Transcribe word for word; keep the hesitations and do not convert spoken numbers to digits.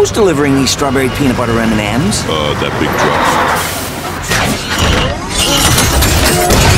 Who's delivering these strawberry peanut butter M and M's? Uh, that big truck.